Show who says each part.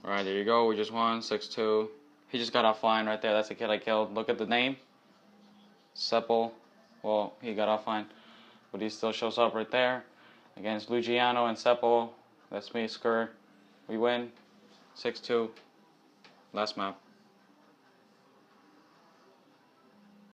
Speaker 1: Alright, there you go. We just won 6-2. He just got offline right there. That's the kid I killed. Look at the name. Sepple. Well, he got offline, but he still shows up right there. Against Luciano and Sepple. That's me, Skur. We win 6-2. Last map.